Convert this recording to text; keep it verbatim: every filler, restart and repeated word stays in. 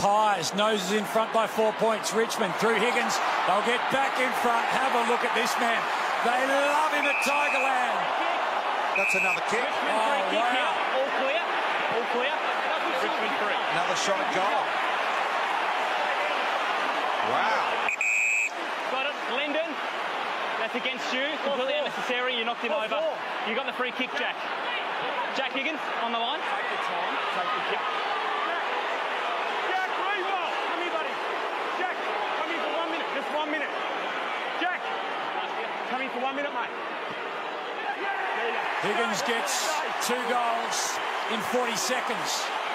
Pies noses in front by four points. Richmond through Higgins. They'll get back in front. Have a look at this man. They love him at Tigerland. That's another kick. Richmond Oh, free kick wow. here. All clear. All clear. Richmond free. Another shot at goal. Wow. Got it. Linden. That's against you. Completely unnecessary. You knocked him over. You got the free kick, Jack. Jack Higgins on the line. Take the time. Take the kick. Jack, Reaver! Come here, buddy. Jack, come here for one minute. Just one minute. Jack, come here for one minute, mate. Higgins gets two goals in forty seconds.